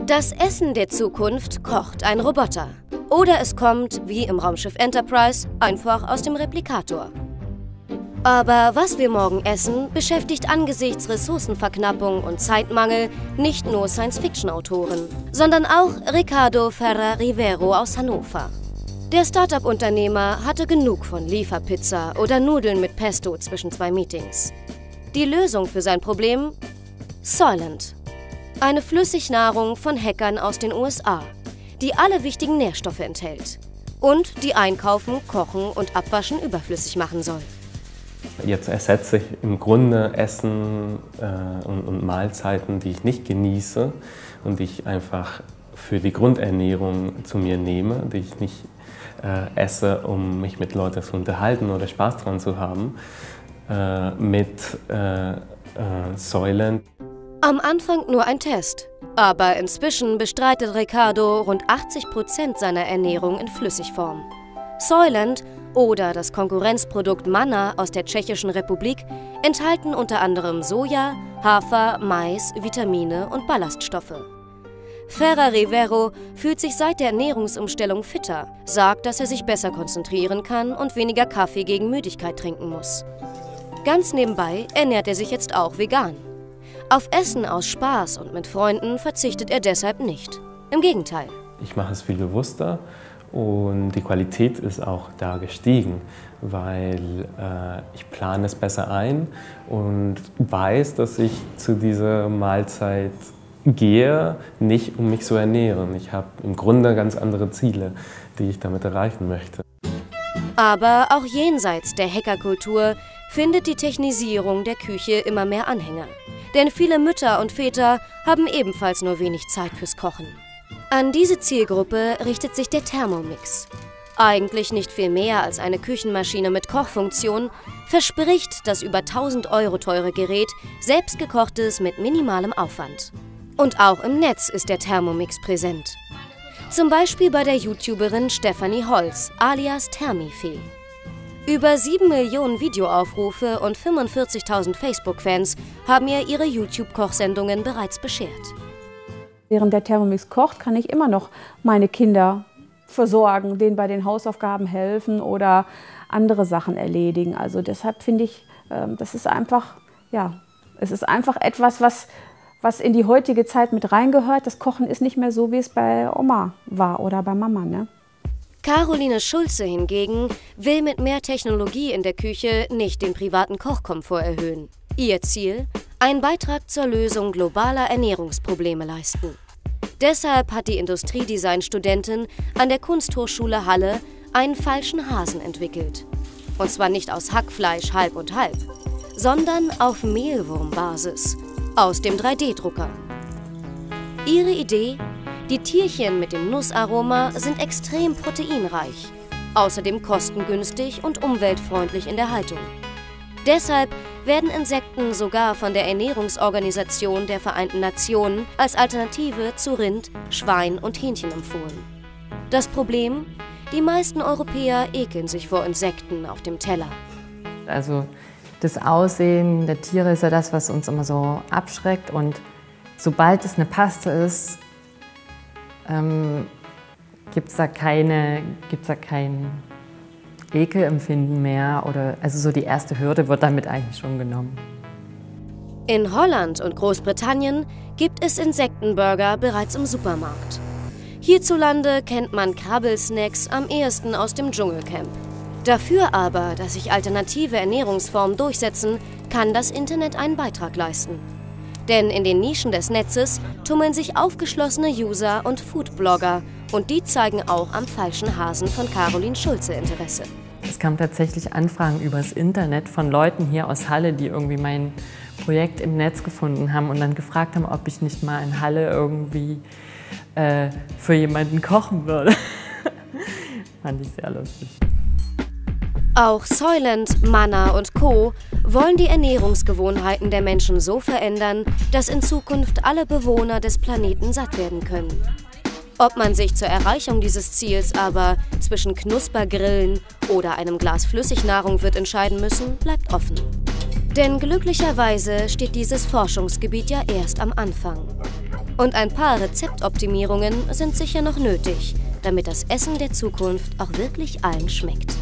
Das Essen der Zukunft kocht ein Roboter. Oder es kommt, wie im Raumschiff Enterprise, einfach aus dem Replikator. Aber was wir morgen essen, beschäftigt angesichts Ressourcenverknappung und Zeitmangel nicht nur Science-Fiction-Autoren, sondern auch Ricardo Ferrer-Rivero aus Hannover. Der Start-up-Unternehmer hatte genug von Lieferpizza oder Nudeln mit Pesto zwischen zwei Meetings. Die Lösung für sein Problem? Soylent. Eine Flüssignahrung von Hackern aus den USA, die alle wichtigen Nährstoffe enthält und die Einkaufen, Kochen und Abwaschen überflüssig machen soll. Jetzt ersetze ich im Grunde Essen und Mahlzeiten, die ich nicht genieße und die ich einfach für die Grundernährung zu mir nehme, die ich nicht esse, um mich mit Leuten zu unterhalten oder Spaß dran zu haben, mit Soylent. Am Anfang nur ein Test, aber inzwischen bestreitet Ricardo rund 80% seiner Ernährung in Flüssigform. Soylent oder das Konkurrenzprodukt Manna aus der Tschechischen Republik enthalten unter anderem Soja, Hafer, Mais, Vitamine und Ballaststoffe. Ferrer-Rivero fühlt sich seit der Ernährungsumstellung fitter, sagt, dass er sich besser konzentrieren kann und weniger Kaffee gegen Müdigkeit trinken muss. Ganz nebenbei ernährt er sich jetzt auch vegan. Auf Essen aus Spaß und mit Freunden verzichtet er deshalb nicht. Im Gegenteil. Ich mache es viel bewusster und die Qualität ist auch da gestiegen, weil ich plane es besser ein und weiß, dass ich zu dieser Mahlzeit gehe, nicht um mich zu ernähren. Ich habe im Grunde ganz andere Ziele, die ich damit erreichen möchte. Aber auch jenseits der Hackerkultur findet die Technisierung der Küche immer mehr Anhänger. Denn viele Mütter und Väter haben ebenfalls nur wenig Zeit fürs Kochen. An diese Zielgruppe richtet sich der Thermomix. Eigentlich nicht viel mehr als eine Küchenmaschine mit Kochfunktion, verspricht das über 1.000 € teure Gerät selbstgekochtes mit minimalem Aufwand. Und auch im Netz ist der Thermomix präsent. Zum Beispiel bei der YouTuberin Stefanie Holz, alias Thermifee. Über 7 Millionen Videoaufrufe und 45.000 Facebook-Fans haben ihr ihre YouTube-Kochsendungen bereits beschert. Während der Thermomix kocht, kann ich immer noch meine Kinder versorgen, denen bei den Hausaufgaben helfen oder andere Sachen erledigen. Also deshalb finde ich, das ist einfach, ja, es ist einfach etwas, was in die heutige Zeit mit reingehört. Das Kochen ist nicht mehr so, wie es bei Oma war oder bei Mama, ne? Caroline Schulze hingegen will mit mehr Technologie in der Küche nicht den privaten Kochkomfort erhöhen. Ihr Ziel? Einen Beitrag zur Lösung globaler Ernährungsprobleme leisten. Deshalb hat die Industriedesign-Studentin an der Kunsthochschule Halle einen falschen Hasen entwickelt. Und zwar nicht aus Hackfleisch halb und halb, sondern auf Mehlwurmbasis aus dem 3D-Drucker. Ihre Idee? Die Tierchen mit dem Nussaroma sind extrem proteinreich, außerdem kostengünstig und umweltfreundlich in der Haltung. Deshalb werden Insekten sogar von der Ernährungsorganisation der Vereinten Nationen als Alternative zu Rind, Schwein und Hähnchen empfohlen. Das Problem? Die meisten Europäer ekeln sich vor Insekten auf dem Teller. Also das Aussehen der Tiere ist ja das, was uns immer so abschreckt. Und sobald es eine Paste ist, gibt es da kein Ekelempfinden mehr. Also so die erste Hürde wird damit eigentlich schon genommen. In Holland und Großbritannien gibt es Insektenburger bereits im Supermarkt. Hierzulande kennt man Krabbelsnacks am ehesten aus dem Dschungelcamp. Dafür aber, dass sich alternative Ernährungsformen durchsetzen, kann das Internet einen Beitrag leisten. Denn in den Nischen des Netzes tummeln sich aufgeschlossene User und Foodblogger und die zeigen auch am falschen Hasen von Caroline Schulze Interesse. Es kamen tatsächlich Anfragen übers Internet von Leuten hier aus Halle, die irgendwie mein Projekt im Netz gefunden haben und dann gefragt haben, ob ich nicht mal in Halle irgendwie für jemanden kochen würde. Fand ich sehr lustig. Auch Soylent, Manna und Co. wollen die Ernährungsgewohnheiten der Menschen so verändern, dass in Zukunft alle Bewohner des Planeten satt werden können. Ob man sich zur Erreichung dieses Ziels aber zwischen Knuspergrillen oder einem Glas Flüssignahrung wird entscheiden müssen, bleibt offen. Denn glücklicherweise steht dieses Forschungsgebiet ja erst am Anfang. Und ein paar Rezeptoptimierungen sind sicher noch nötig, damit das Essen der Zukunft auch wirklich allen schmeckt.